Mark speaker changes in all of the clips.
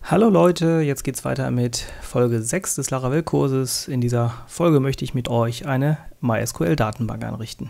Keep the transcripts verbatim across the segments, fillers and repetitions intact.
Speaker 1: Hallo Leute, jetzt geht's weiter mit Folge sechs des Laravel-Kurses. In dieser Folge möchte ich mit euch eine MySQL-Datenbank einrichten.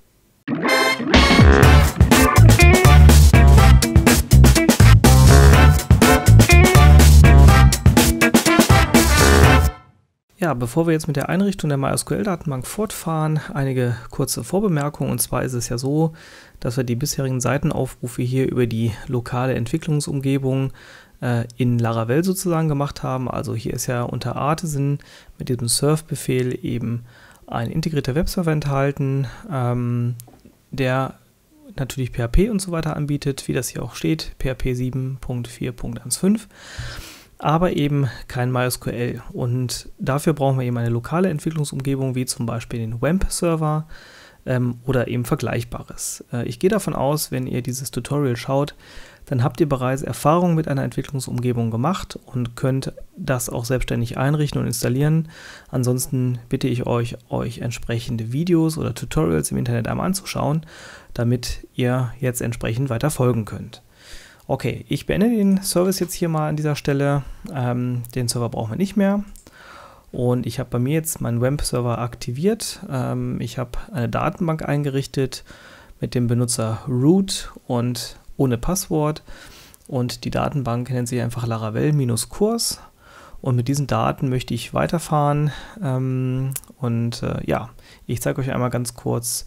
Speaker 1: Ja, bevor wir jetzt mit der Einrichtung der MySQL-Datenbank fortfahren, einige kurze Vorbemerkungen. Und zwar ist es ja so, dass wir die bisherigen Seitenaufrufe hier über die lokale Entwicklungsumgebung äh, in Laravel sozusagen gemacht haben. Also hier ist ja unter Artisan mit diesem Surf-Befehl eben ein integrierter Webserver enthalten, ähm, der natürlich P H P und so weiter anbietet, wie das hier auch steht, P H P sieben Punkt vier Punkt fünfzehn. Aber eben kein MySQL. Und dafür brauchen wir eben eine lokale Entwicklungsumgebung, wie zum Beispiel den W A M P-Server ähm, oder eben Vergleichbares. Äh, ich gehe davon aus, wenn ihr dieses Tutorial schaut, dann habt ihr bereits Erfahrung mit einer Entwicklungsumgebung gemacht und könnt das auch selbstständig einrichten und installieren. Ansonsten bitte ich euch, euch entsprechende Videos oder Tutorials im Internet einmal anzuschauen, damit ihr jetzt entsprechend weiter folgen könnt. Okay, ich beende den Service jetzt hier mal an dieser Stelle. Ähm, den Server brauchen wir nicht mehr. Und ich habe bei mir jetzt meinen W A M P-Server aktiviert. Ähm, ich habe eine Datenbank eingerichtet mit dem Benutzer root und ohne Passwort. Und die Datenbank nennt sich einfach Laravel-Kurs. Und mit diesen Daten möchte ich weiterfahren. Ähm, und äh, ja, ich zeige euch einmal ganz kurz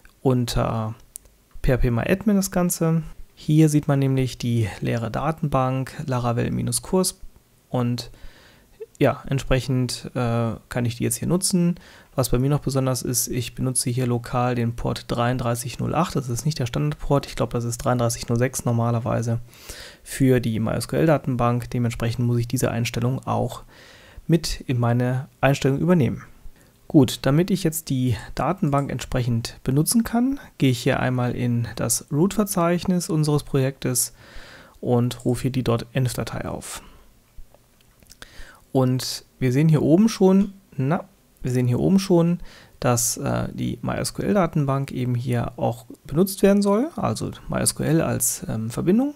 Speaker 1: unter phpMyAdmin das Ganze. Hier sieht man nämlich die leere Datenbank Laravel-Kurs und ja, entsprechend äh, kann ich die jetzt hier nutzen. Was bei mir noch besonders ist, ich benutze hier lokal den Port dreiunddreißig null acht, das ist nicht der Standardport, ich glaube das ist dreiunddreißig null sechs normalerweise für die MySQL-Datenbank. Dementsprechend muss ich diese Einstellung auch mit in meine Einstellung übernehmen. Gut, damit ich jetzt die Datenbank entsprechend benutzen kann, gehe ich hier einmal in das Root-Verzeichnis unseres Projektes und rufe hier die .env-Datei auf. Und wir sehen hier oben schon, na, wir sehen hier oben schon, dass äh, die MySQL-Datenbank eben hier auch benutzt werden soll, also MySQL als ähm, Verbindung.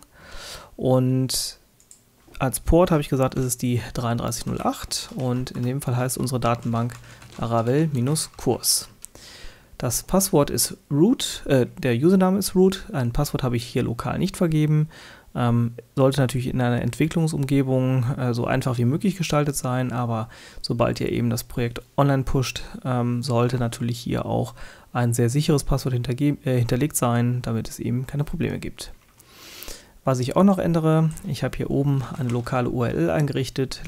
Speaker 1: Und als Port habe ich gesagt, ist es die dreiunddreißig null acht und in dem Fall heißt unsere Datenbank Laravel-Kurs. Das Passwort ist root, äh, der Username ist root, ein Passwort habe ich hier lokal nicht vergeben. Ähm, sollte natürlich in einer Entwicklungsumgebung äh, so einfach wie möglich gestaltet sein, aber sobald ihr eben das Projekt online pusht, ähm, sollte natürlich hier auch ein sehr sicheres Passwort hinterge- äh, hinterlegt sein, damit es eben keine Probleme gibt. Was ich auch noch ändere, ich habe hier oben eine lokale U R L eingerichtet,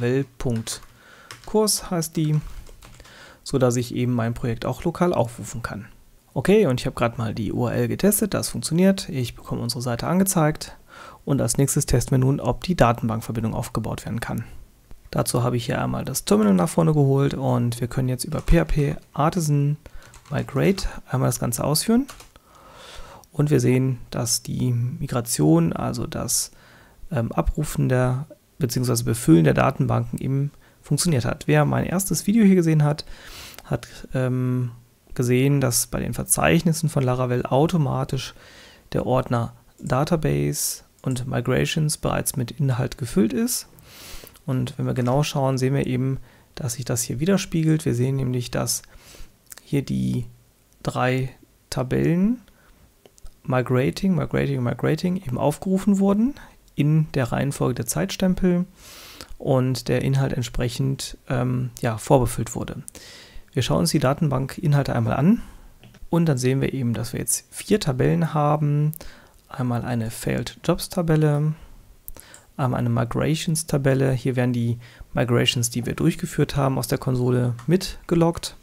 Speaker 1: laravel.kurs heißt die, so dass ich eben mein Projekt auch lokal aufrufen kann. Okay, und ich habe gerade mal die U R L getestet, das funktioniert, ich bekomme unsere Seite angezeigt und als nächstes testen wir nun, ob die Datenbankverbindung aufgebaut werden kann. Dazu habe ich hier einmal das Terminal nach vorne geholt und wir können jetzt über P H P Artisan Migrate einmal das Ganze ausführen. Und wir sehen, dass die Migration, also das ähm, Abrufen der bzw. Befüllen der Datenbanken eben funktioniert hat. Wer mein erstes Video hier gesehen hat, hat ähm, gesehen, dass bei den Verzeichnissen von Laravel automatisch der Ordner Database und Migrations bereits mit Inhalt gefüllt ist. Und wenn wir genau schauen, sehen wir eben, dass sich das hier widerspiegelt. Wir sehen nämlich, dass hier die drei Tabellen Migrating, Migrating, Migrating eben aufgerufen wurden in der Reihenfolge der Zeitstempel und der Inhalt entsprechend ähm, ja, vorbefüllt wurde. Wir schauen uns die Datenbank-Inhalte einmal an und dann sehen wir eben, dass wir jetzt vier Tabellen haben. Einmal eine Failed Jobs-Tabelle, einmal eine Migrations-Tabelle. Hier werden die Migrations, die wir durchgeführt haben, aus der Konsole mitgeloggt.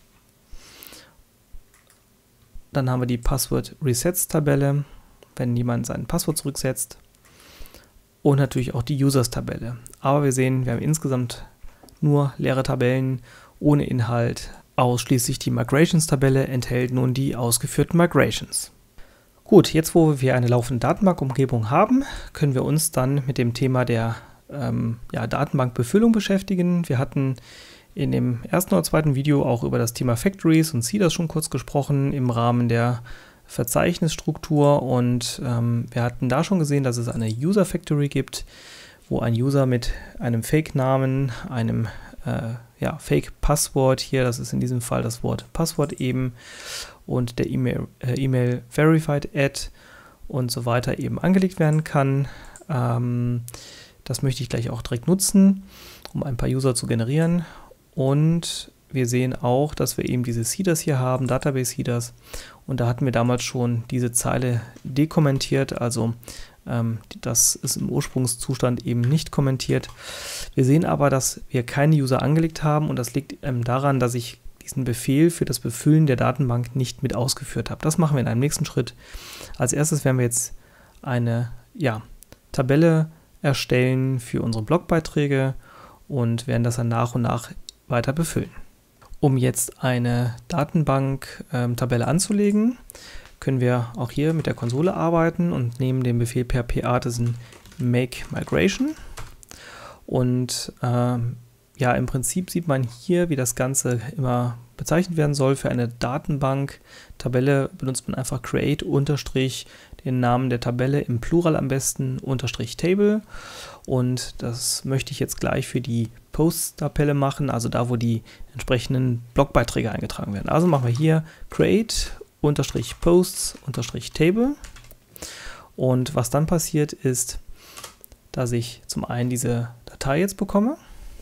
Speaker 1: Dann haben wir die Password-Resets-Tabelle, wenn jemand sein Passwort zurücksetzt. Und natürlich auch die Users-Tabelle. Aber wir sehen, wir haben insgesamt nur leere Tabellen ohne Inhalt. Ausschließlich die Migrations-Tabelle enthält nun die ausgeführten Migrations. Gut, jetzt wo wir eine laufende Datenbankumgebung haben, können wir uns dann mit dem Thema der ähm, ja, Datenbankbefüllung beschäftigen. Wir hatten in dem ersten oder zweiten Video auch über das Thema Factories und Seeders schon kurz gesprochen im Rahmen der Verzeichnisstruktur und ähm, wir hatten da schon gesehen, dass es eine User Factory gibt, wo ein User mit einem Fake-Namen, einem äh, ja, Fake-Passwort hier, das ist in diesem Fall das Wort Passwort eben, und der E-Mail äh, E-Mail Verified Ad und so weiter eben angelegt werden kann. Ähm, das möchte ich gleich auch direkt nutzen, um ein paar User zu generieren. Und wir sehen auch, dass wir eben diese Seeders hier haben, Database Seeders. Und da hatten wir damals schon diese Zeile dekommentiert, also ähm, das ist im Ursprungszustand eben nicht kommentiert. Wir sehen aber, dass wir keine User angelegt haben, und das liegt ähm, daran, dass ich diesen Befehl für das Befüllen der Datenbank nicht mit ausgeführt habe. Das machen wir in einem nächsten Schritt. Als erstes werden wir jetzt eine ja, Tabelle erstellen für unsere Blogbeiträge und werden das dann nach und nach weiter befüllen. Um jetzt eine Datenbank-Tabelle ähm, anzulegen, können wir auch hier mit der Konsole arbeiten und nehmen den Befehl phpartisan make migration. Und ähm, ja, im Prinzip sieht man hier, wie das Ganze immer bezeichnet werden soll. Für eine Datenbank-Tabelle benutzt man einfach create unterstrich den Namen der Tabelle im Plural am besten unterstrich table. Und das möchte ich jetzt gleich für die Posts-Tabelle machen, also da, wo die entsprechenden Blogbeiträge eingetragen werden. Also machen wir hier create unterstrich posts unterstrich table. Und was dann passiert ist, dass ich zum einen diese Datei jetzt bekomme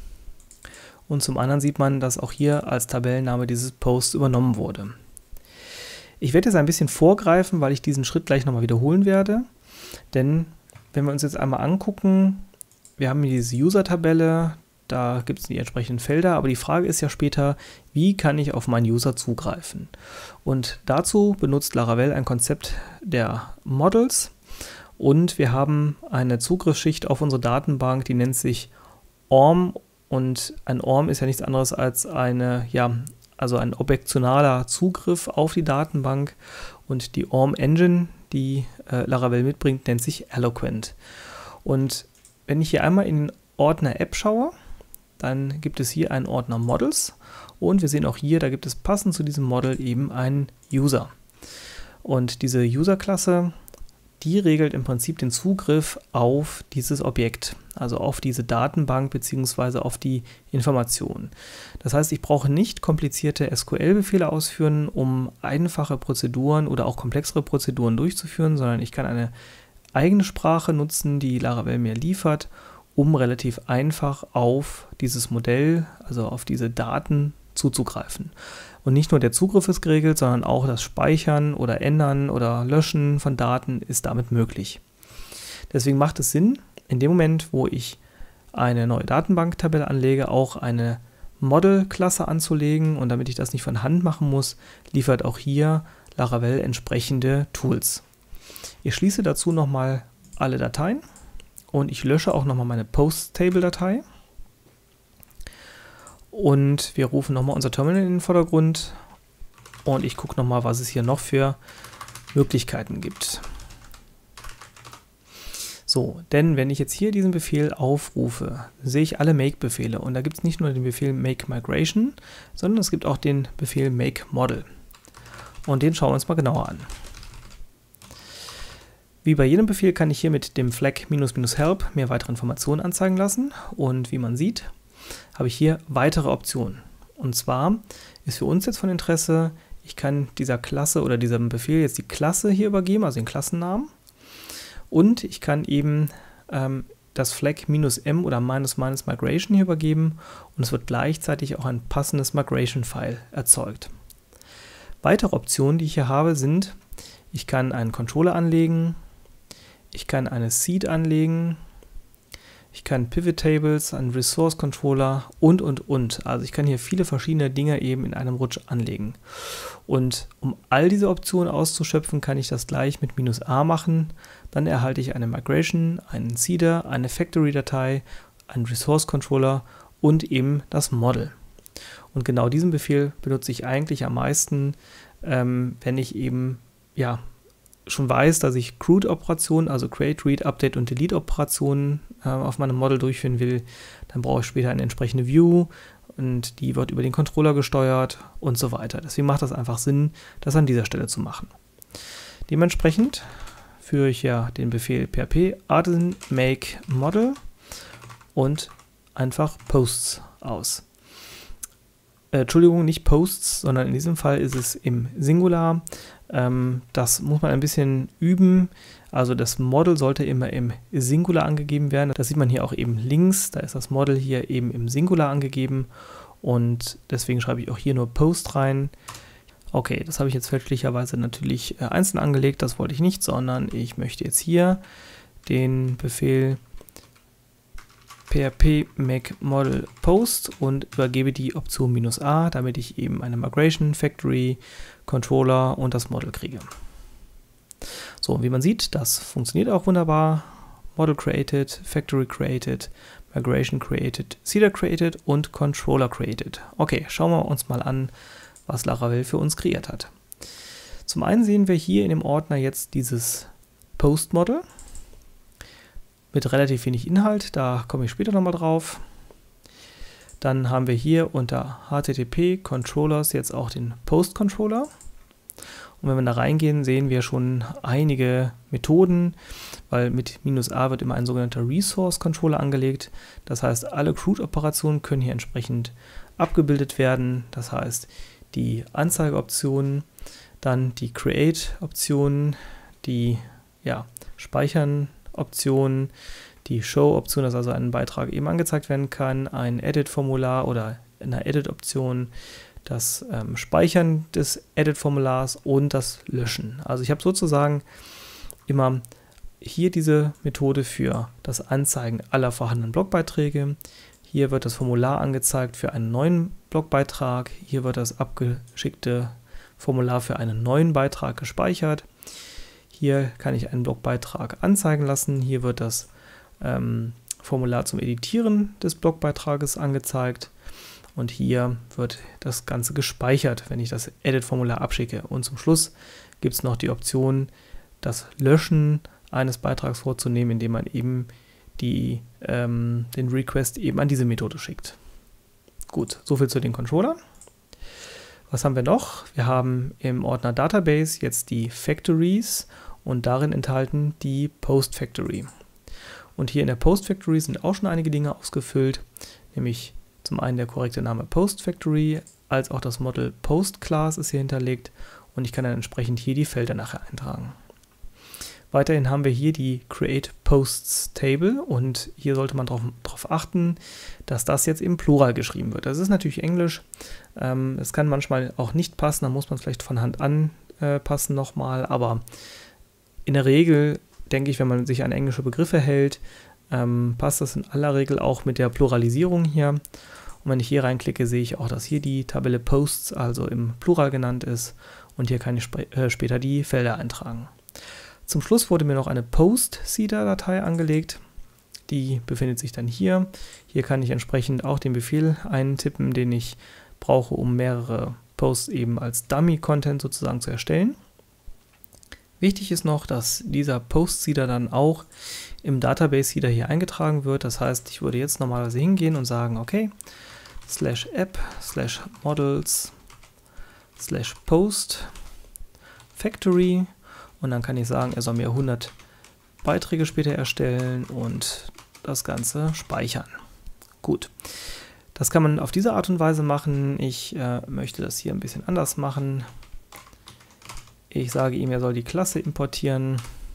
Speaker 1: und zum anderen sieht man, dass auch hier als Tabellenname dieses Post übernommen wurde. Ich werde jetzt ein bisschen vorgreifen, weil ich diesen Schritt gleich nochmal wiederholen werde, denn wenn wir uns jetzt einmal angucken, wir haben hier diese User-Tabelle, da gibt es die entsprechenden Felder, aber die Frage ist ja später, wie kann ich auf meinen User zugreifen? Und dazu benutzt Laravel ein Konzept der Models und wir haben eine Zugriffsschicht auf unsere Datenbank, die nennt sich O R M, und ein O R M ist ja nichts anderes als eine, ja, also ein objektionaler Zugriff auf die Datenbank, und die O R M-Engine, die äh, Laravel mitbringt, nennt sich Eloquent. Und wenn ich hier einmal in den Ordner App schaue, dann gibt es hier einen Ordner Models und wir sehen auch hier, da gibt es passend zu diesem Model eben einen User. Und diese User-Klasse, die regelt im Prinzip den Zugriff auf dieses Objekt, also auf diese Datenbank bzw. auf die Informationen. Das heißt, ich brauche nicht komplizierte S Q L-Befehle ausführen, um einfache Prozeduren oder auch komplexere Prozeduren durchzuführen, sondern ich kann eine eigene Sprache nutzen, die Laravel mir liefert, um relativ einfach auf dieses Modell, also auf diese Daten zuzugreifen. Und nicht nur der Zugriff ist geregelt, sondern auch das Speichern oder Ändern oder Löschen von Daten ist damit möglich. Deswegen macht es Sinn, in dem Moment, wo ich eine neue Datenbanktabelle anlege, auch eine Model-Klasse anzulegen, und damit ich das nicht von Hand machen muss, liefert auch hier Laravel entsprechende Tools. Ich schließe dazu nochmal alle Dateien und ich lösche auch nochmal meine Post-Table-Datei. Und wir rufen nochmal unser Terminal in den Vordergrund und ich gucke nochmal, was es hier noch für Möglichkeiten gibt. So, denn wenn ich jetzt hier diesen Befehl aufrufe, sehe ich alle Make-Befehle, und da gibt es nicht nur den Befehl Make Migration, sondern es gibt auch den Befehl Make Model. Und den schauen wir uns mal genauer an. Wie bei jedem Befehl kann ich hier mit dem Flag minus minus help mir weitere Informationen anzeigen lassen, und wie man sieht, habe ich hier weitere Optionen. Und zwar ist für uns jetzt von Interesse, ich kann dieser Klasse oder diesem Befehl jetzt die Klasse hier übergeben, also den Klassennamen, und ich kann eben ähm, das Flag minus m oder minus minus migration hier übergeben, und es wird gleichzeitig auch ein passendes Migration-File erzeugt. Weitere Optionen, die ich hier habe, sind, ich kann einen Controller anlegen, ich kann eine Seed anlegen, ich kann Pivot Tables, einen Resource Controller und, und, und. Also ich kann hier viele verschiedene Dinge eben in einem Rutsch anlegen. Und um all diese Optionen auszuschöpfen, kann ich das gleich mit minus a machen. Dann erhalte ich eine Migration, einen Seeder, eine Factory-Datei, einen Resource Controller und eben das Model. Und genau diesen Befehl benutze ich eigentlich am meisten, ähm, wenn ich eben, ja, schon weiß, dass ich C R U D-Operationen, also Create, Read, Update und Delete-Operationen äh, auf meinem Model durchführen will. Dann brauche ich später eine entsprechende View und die wird über den Controller gesteuert und so weiter. Deswegen macht das einfach Sinn, das an dieser Stelle zu machen. Dementsprechend führe ich ja den Befehl phpartisan make model und einfach Posts aus. Äh, Entschuldigung, nicht Posts, sondern in diesem Fall ist es im Singular. Ähm, das muss man ein bisschen üben. Also das Model sollte immer im Singular angegeben werden. Das sieht man hier auch eben links. Da ist das Model hier eben im Singular angegeben. Und deswegen schreibe ich auch hier nur Post rein. Okay, das habe ich jetzt fälschlicherweise natürlich äh, einzeln angelegt. Das wollte ich nicht, sondern ich möchte jetzt hier den Befehl php make model post und übergebe die Option minus a, damit ich eben eine Migration, Factory, Controller und das Model kriege. So, wie man sieht, das funktioniert auch wunderbar. Model created, Factory created, Migration created, Seeder created und Controller created. Okay, schauen wir uns mal an, was Laravel für uns kreiert hat. Zum einen sehen wir hier in dem Ordner jetzt dieses Post-Model mit relativ wenig Inhalt, da komme ich später nochmal drauf. Dann haben wir hier unter H T T P Controllers jetzt auch den Post-Controller. Und wenn wir da reingehen, sehen wir schon einige Methoden, weil mit minus a wird immer ein sogenannter Resource-Controller angelegt. Das heißt, alle CRUD-Operationen können hier entsprechend abgebildet werden. Das heißt, die Anzeigeoptionen, dann die Create-Optionen, die ja, Speichern-Optionen, die Show-Option, dass also ein Beitrag eben angezeigt werden kann, ein Edit-Formular oder eine Edit-Option, das ähm, Speichern des Edit-Formulars und das Löschen. Also ich habe sozusagen immer hier diese Methode für das Anzeigen aller vorhandenen Blogbeiträge. Hier wird das Formular angezeigt für einen neuen Blogbeitrag. Hier wird das abgeschickte Formular für einen neuen Beitrag gespeichert. Hier kann ich einen Blogbeitrag anzeigen lassen. Hier wird das ähm, Formular zum Editieren des Blogbeitrages angezeigt. Und hier wird das Ganze gespeichert, wenn ich das Edit-Formular abschicke. Und zum Schluss gibt es noch die Option, das Löschen eines Beitrags vorzunehmen, indem man eben die, ähm, den Request eben an diese Methode schickt. Gut, soviel zu den Controllern. Was haben wir noch? Wir haben im Ordner Database jetzt die Factories und darin enthalten die Post Factory. Und hier in der Post Factory sind auch schon einige Dinge ausgefüllt, nämlich zum einen der korrekte Name Post Factory, als auch das Model Post Class ist hier hinterlegt und ich kann dann entsprechend hier die Felder nachher eintragen. Weiterhin haben wir hier die Create Posts Table und hier sollte man darauf achten, dass das jetzt im Plural geschrieben wird. Das ist natürlich Englisch, ähm, es kann manchmal auch nicht passen, da muss man es vielleicht von Hand anpassen nochmal, aber in der Regel denke ich, wenn man sich an englische Begriffe hält, ähm, passt das in aller Regel auch mit der Pluralisierung hier. Und wenn ich hier reinklicke, sehe ich auch, dass hier die Tabelle Posts also im Plural genannt ist und hier kann ich sp äh, später die Felder eintragen. Zum Schluss wurde mir noch eine Post-Seeder-Datei angelegt. Die befindet sich dann hier. Hier kann ich entsprechend auch den Befehl eintippen, den ich brauche, um mehrere Posts eben als Dummy-Content sozusagen zu erstellen. Wichtig ist noch, dass dieser Post-Seeder dann auch im Database-Seeder hier eingetragen wird. Das heißt, ich würde jetzt normalerweise hingehen und sagen, okay, slash app, slash models, slash post, factory und dann kann ich sagen, er soll mir hundert Beiträge später erstellen und das Ganze speichern. Gut, das kann man auf diese Art und Weise machen. Ich äh, möchte das hier ein bisschen anders machen. Ich sage ihm, er soll die Klasse importieren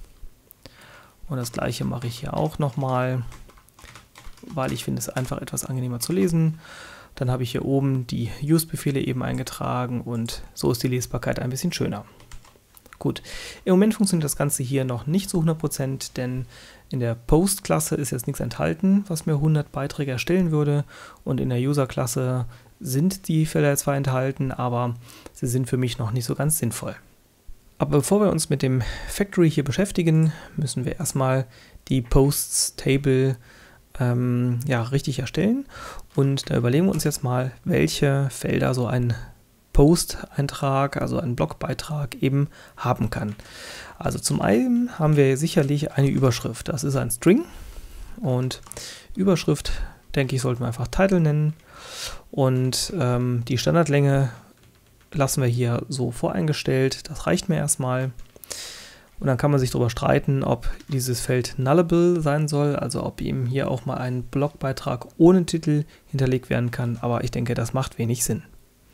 Speaker 1: und das gleiche mache ich hier auch nochmal, weil ich finde es einfach etwas angenehmer zu lesen. Dann habe ich hier oben die Use-Befehle eben eingetragen und so ist die Lesbarkeit ein bisschen schöner. Gut, im Moment funktioniert das Ganze hier noch nicht zu hundert Prozent, denn in der Post-Klasse ist jetzt nichts enthalten, was mir hundert Beiträge erstellen würde und in der User-Klasse sind die Felder zwar enthalten, aber sie sind für mich noch nicht so ganz sinnvoll. Aber bevor wir uns mit dem Factory hier beschäftigen, müssen wir erstmal die Posts-Table ähm, ja, richtig erstellen. Und da überlegen wir uns jetzt mal, welche Felder so ein Post-Eintrag, also ein Blogbeitrag eben haben kann. Also zum einen haben wir sicherlich eine Überschrift. Das ist ein String und Überschrift, denke ich, sollten wir einfach Title nennen. Und ähm, die Standardlänge lassen wir hier so voreingestellt, das reicht mir erstmal. Und dann kann man sich darüber streiten, ob dieses Feld nullable sein soll, also ob eben hier auch mal ein Blogbeitrag ohne Titel hinterlegt werden kann, aber ich denke, das macht wenig Sinn.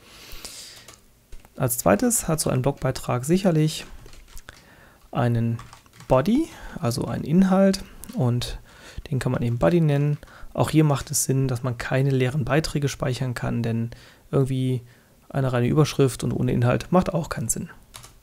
Speaker 1: Als zweites hat so ein Blogbeitrag sicherlich einen Body, also einen Inhalt, und den kann man eben Body nennen. Auch hier macht es Sinn, dass man keine leeren Beiträge speichern kann, denn irgendwie eine reine Überschrift und ohne Inhalt macht auch keinen Sinn.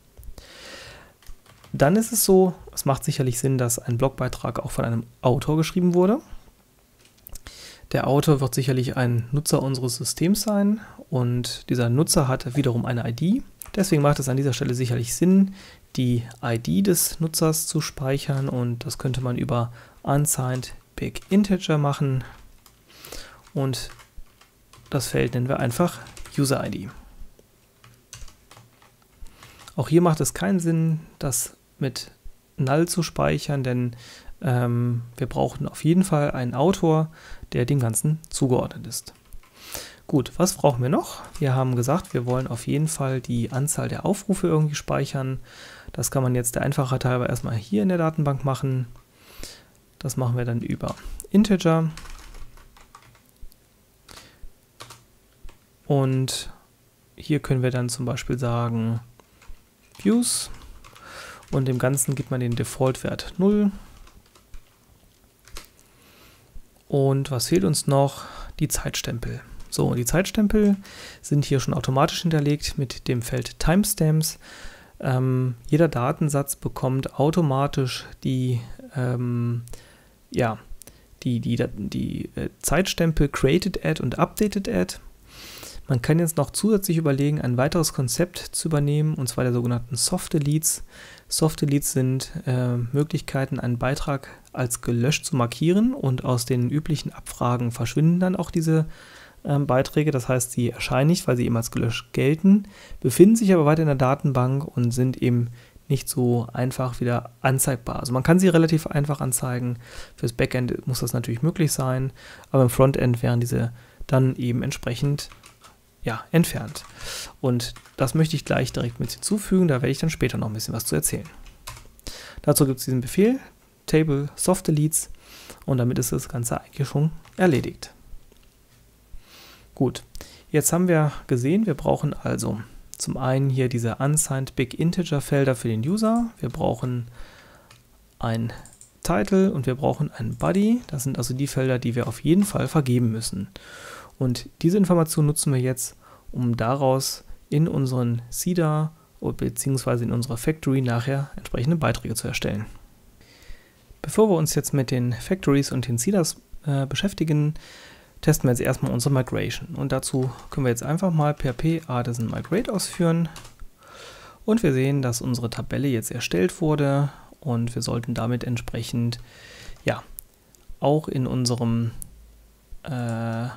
Speaker 1: Dann ist es so, es macht sicherlich Sinn, dass ein Blogbeitrag auch von einem Autor geschrieben wurde. Der Autor wird sicherlich ein Nutzer unseres Systems sein und dieser Nutzer hat wiederum eine I D. Deswegen macht es an dieser Stelle sicherlich Sinn, die I D des Nutzers zu speichern, und das könnte man über unsigned big integer machen, und das Feld nennen wir einfach User I D. Auch hier macht es keinen Sinn, das mit null zu speichern, denn ähm, wir brauchen auf jeden Fall einen Autor, der dem Ganzen zugeordnet ist. Gut, was brauchen wir noch? Wir haben gesagt, wir wollen auf jeden Fall die Anzahl der Aufrufe irgendwie speichern. Das kann man jetzt der Einfachheit halber erstmal hier in der Datenbank machen. Das machen wir dann über Integer. Und hier können wir dann zum Beispiel sagen Views, und dem Ganzen gibt man den Default-Wert null. Und was fehlt uns noch? Die Zeitstempel. So, die Zeitstempel sind hier schon automatisch hinterlegt mit dem Feld Timestamps. Ähm, jeder Datensatz bekommt automatisch die, ähm, ja, die, die, die, die äh, Zeitstempel Created At und Updated At. Man kann jetzt noch zusätzlich überlegen, ein weiteres Konzept zu übernehmen, und zwar der sogenannten Soft Deletes. Soft Deletes sind äh, Möglichkeiten, einen Beitrag als gelöscht zu markieren, und aus den üblichen Abfragen verschwinden dann auch diese äh, Beiträge. Das heißt, sie erscheinen nicht, weil sie eben als gelöscht gelten, befinden sich aber weiter in der Datenbank und sind eben nicht so einfach wieder anzeigbar. Also man kann sie relativ einfach anzeigen. Fürs Backend muss das natürlich möglich sein, aber im Frontend wären diese dann eben entsprechend ja, entfernt. Und das möchte ich gleich direkt mit hinzufügen, da werde ich dann später noch ein bisschen was zu erzählen. Dazu gibt es diesen Befehl, Table Soft Deletes, und damit ist das Ganze eigentlich schon erledigt. Gut, jetzt haben wir gesehen, wir brauchen also zum einen hier diese unsigned big integer Felder für den User, wir brauchen ein Title und wir brauchen ein Body. Das sind also die Felder, die wir auf jeden Fall vergeben müssen. Und diese Information nutzen wir jetzt, um daraus in unseren Seeder bzw. in unserer Factory nachher entsprechende Beiträge zu erstellen. Bevor wir uns jetzt mit den Factories und den Seeders äh, beschäftigen, testen wir jetzt erstmal unsere Migration. Und dazu können wir jetzt einfach mal P H P Artisan Migrate ausführen. Und wir sehen, dass unsere Tabelle jetzt erstellt wurde, und wir sollten damit entsprechend ja auch in unserem äh,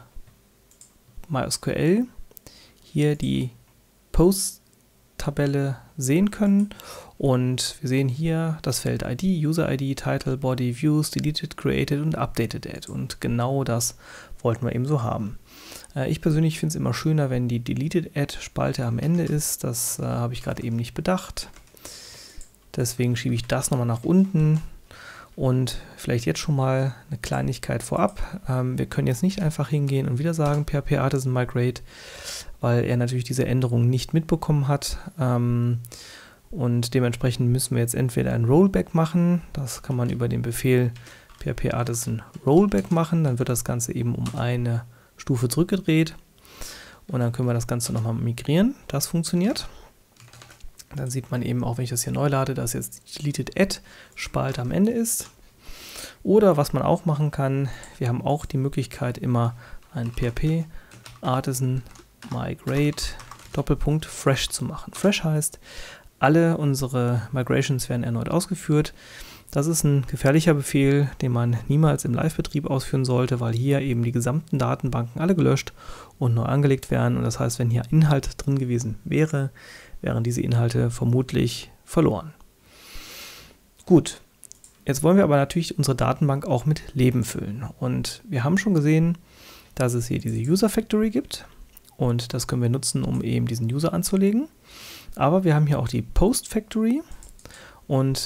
Speaker 1: MySQL hier die Post-Tabelle sehen können, und wir sehen hier das Feld I D, User I D, Title, Body, Views, Deleted, Created und Updated At, und genau das wollten wir eben so haben. Äh, ich persönlich finde es immer schöner, wenn die Deleted At-Spalte am Ende ist. Das äh, habe ich gerade eben nicht bedacht. Deswegen schiebe ich das nochmal nach unten. Und vielleicht jetzt schon mal eine Kleinigkeit vorab. Ähm, wir können jetzt nicht einfach hingehen und wieder sagen P H P Artisan Migrate, weil er natürlich diese Änderung nicht mitbekommen hat. Ähm, und dementsprechend müssen wir jetzt entweder ein Rollback machen. Das kann man über den Befehl P H P Artisan Rollback machen. Dann wird das Ganze eben um eine Stufe zurückgedreht. Und dann können wir das Ganze nochmal migrieren. Das funktioniert. Dann sieht man eben auch, wenn ich das hier neu lade, dass jetzt die Deleted At-Spalte am Ende ist. Oder was man auch machen kann, wir haben auch die Möglichkeit, immer ein P H P Artisan Migrate Doppelpunkt Fresh zu machen. Fresh heißt, alle unsere Migrations werden erneut ausgeführt. Das ist ein gefährlicher Befehl, den man niemals im Live-Betrieb ausführen sollte, weil hier eben die gesamten Datenbanken alle gelöscht und neu angelegt werden. Und das heißt, wenn hier Inhalt drin gewesen wäre, wären diese Inhalte vermutlich verloren. Gut, jetzt wollen wir aber natürlich unsere Datenbank auch mit Leben füllen. Und wir haben schon gesehen, dass es hier diese User Factory gibt. Und das können wir nutzen, um eben diesen User anzulegen. Aber wir haben hier auch die Post Factory. Und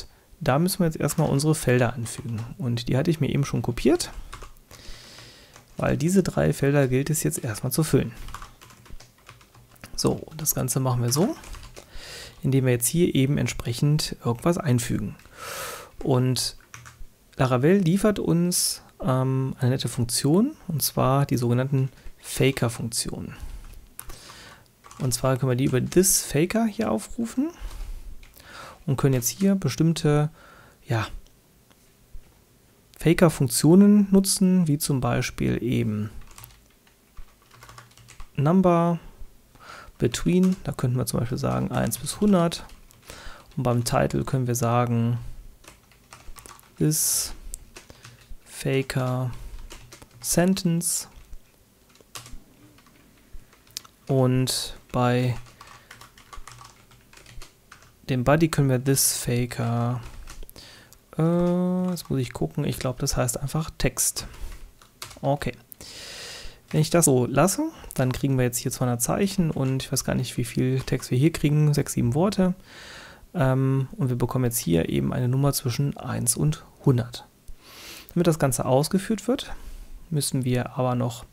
Speaker 1: da müssen wir jetzt erstmal unsere Felder anfügen. Und die hatte ich mir eben schon kopiert, weil diese drei Felder gilt es jetzt erstmal zu füllen. So, und das Ganze machen wir so, indem wir jetzt hier eben entsprechend irgendwas einfügen. Und Laravel liefert uns ähm, eine nette Funktion, und zwar die sogenannten Faker-Funktionen. Und zwar können wir die über this Faker hier aufrufen und können jetzt hier bestimmte ja, Faker-Funktionen nutzen, wie zum Beispiel eben Number, Between, da könnten wir zum Beispiel sagen eins bis hundert. Und beim Title können wir sagen this Faker Sentence. Und bei dem Body können wir this Faker, äh, jetzt muss ich gucken, ich glaube, das heißt einfach Text. Okay. Wenn ich das so lasse, dann kriegen wir jetzt hier zweihundert Zeichen und ich weiß gar nicht, wie viel Text wir hier kriegen, sechs, sieben Worte. Ähm, und wir bekommen jetzt hier eben eine Nummer zwischen eins und hundert. Damit das Ganze ausgeführt wird, müssen wir aber noch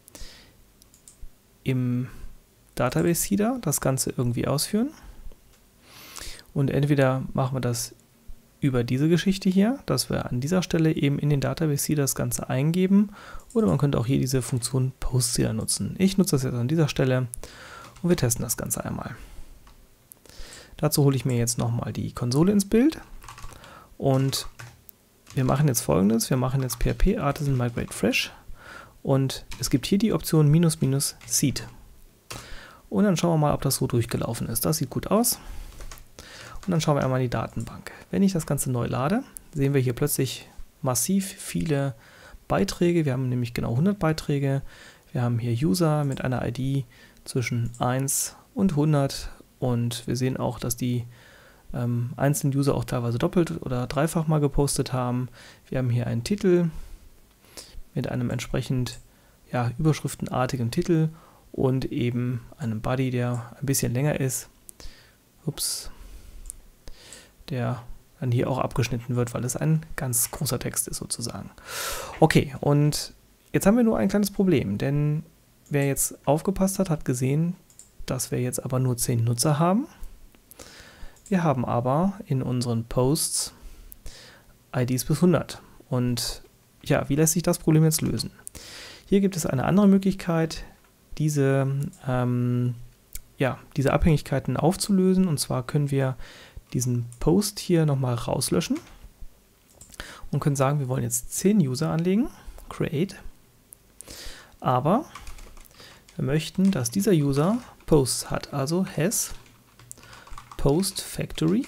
Speaker 1: im Database Header das Ganze irgendwie ausführen. Und entweder machen wir das über diese Geschichte hier, dass wir an dieser Stelle eben in den Database Header das Ganze eingeben, oder man könnte auch hier diese Funktion Post Header nutzen. Ich nutze das jetzt an dieser Stelle und wir testen das Ganze einmal. Dazu hole ich mir jetzt nochmal die Konsole ins Bild und wir machen jetzt Folgendes: Wir machen jetzt P H P Artisan Migrate Fresh und es gibt hier die Option minus minus seed. Und dann schauen wir mal, ob das so durchgelaufen ist. Das sieht gut aus. Und dann schauen wir einmal in die Datenbank. Wenn ich das Ganze neu lade, sehen wir hier plötzlich massiv viele Beiträge. Wir haben nämlich genau hundert Beiträge. Wir haben hier User mit einer I D zwischen eins und hundert. Und wir sehen auch, dass die ähm, einzelnen User auch teilweise doppelt oder dreifach mal gepostet haben. Wir haben hier einen Titel mit einem entsprechend ja, überschriftenartigen Titel und eben einem Body, der ein bisschen länger ist. Ups. Der dann hier auch abgeschnitten wird, weil es ein ganz großer Text ist sozusagen. Okay, und jetzt haben wir nur ein kleines Problem, denn wer jetzt aufgepasst hat, hat gesehen, dass wir jetzt aber nur zehn Nutzer haben. Wir haben aber in unseren Posts I Ds bis hundert. Und ja, wie lässt sich das Problem jetzt lösen? Hier gibt es eine andere Möglichkeit, diese, ähm, ja, diese Abhängigkeiten aufzulösen. Und zwar können wir diesen Post hier nochmal rauslöschen und können sagen, wir wollen jetzt zehn User anlegen, create, aber wir möchten, dass dieser User Posts hat, also has Post Factory,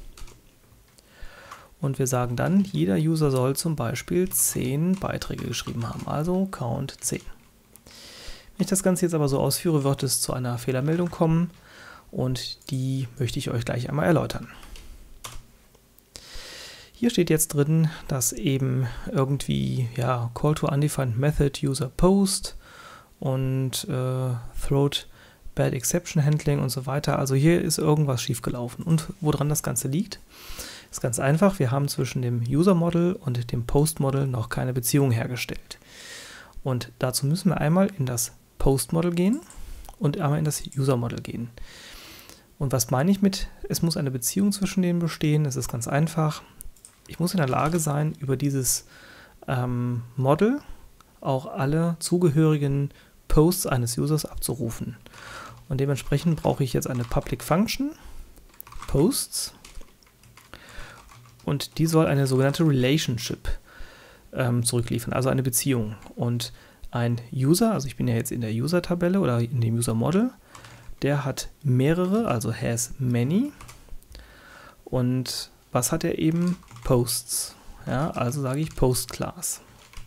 Speaker 1: und wir sagen dann, jeder User soll zum Beispiel zehn Beiträge geschrieben haben, also count zehn. Wenn ich das Ganze jetzt aber so ausführe, wird es zu einer Fehlermeldung kommen. Und die möchte ich euch gleich einmal erläutern. Hier steht jetzt drin, dass eben irgendwie ja, Call to Undefined Method User Post und äh, Throat Bad Exception Handling und so weiter. Also hier ist irgendwas schiefgelaufen. Und woran das Ganze liegt, ist ganz einfach. Wir haben zwischen dem User Model und dem Post Model noch keine Beziehung hergestellt. Und dazu müssen wir einmal in das Post Model gehen und einmal in das User Model gehen. Und was meine ich mit, es muss eine Beziehung zwischen denen bestehen? Es ist ganz einfach. Ich muss in der Lage sein, über dieses ähm, Model auch alle zugehörigen Posts eines Users abzurufen. Und dementsprechend brauche ich jetzt eine Public Function, Posts, und die soll eine sogenannte Relationship ähm, zurückliefern, also eine Beziehung. Und ein User, also ich bin ja jetzt in der User-Tabelle oder in dem User-Model, der hat mehrere, also has many. Und was hat er eben? Posts. Ja, also sage ich Post-Class.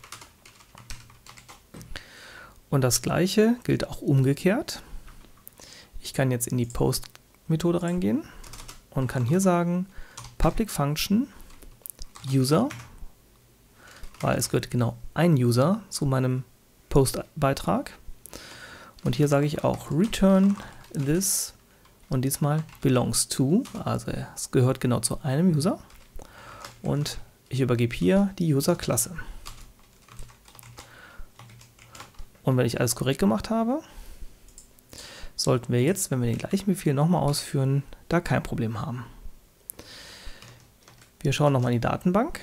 Speaker 1: Und das gleiche gilt auch umgekehrt. Ich kann jetzt in die Post-Methode reingehen und kann hier sagen, Public Function User, weil es gehört genau ein User zu meinem Post-Beitrag. Und hier sage ich auch return this und diesmal belongs to, also es gehört genau zu einem User. und ich übergebe hier die User-Klasse. Und wenn ich alles korrekt gemacht habe, sollten wir jetzt, wenn wir den gleichen Befehl nochmal ausführen, da kein Problem haben. Wir schauen nochmal in die Datenbank.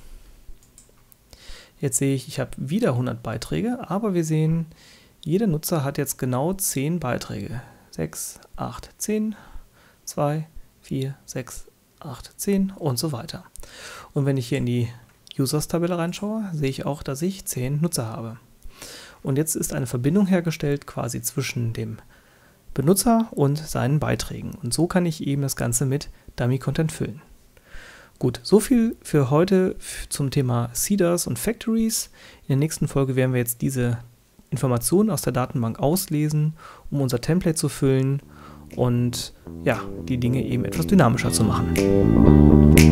Speaker 1: Jetzt sehe ich, ich habe wieder hundert Beiträge, aber wir sehen, jeder Nutzer hat jetzt genau zehn Beiträge. sechs, acht, zehn, zwei, vier, sechs, acht, zehn und so weiter. Und wenn ich hier in die Users-Tabelle reinschaue, sehe ich auch, dass ich zehn Nutzer habe. Und jetzt ist eine Verbindung hergestellt quasi zwischen dem Benutzer und seinen Beiträgen. Und so kann ich eben das Ganze mit Dummy-Content füllen. Gut, so viel für heute zum Thema Seeders und Factories. In der nächsten Folge werden wir jetzt diese Informationen aus der Datenbank auslesen, um unser Template zu füllen und ja, die Dinge eben etwas dynamischer zu machen.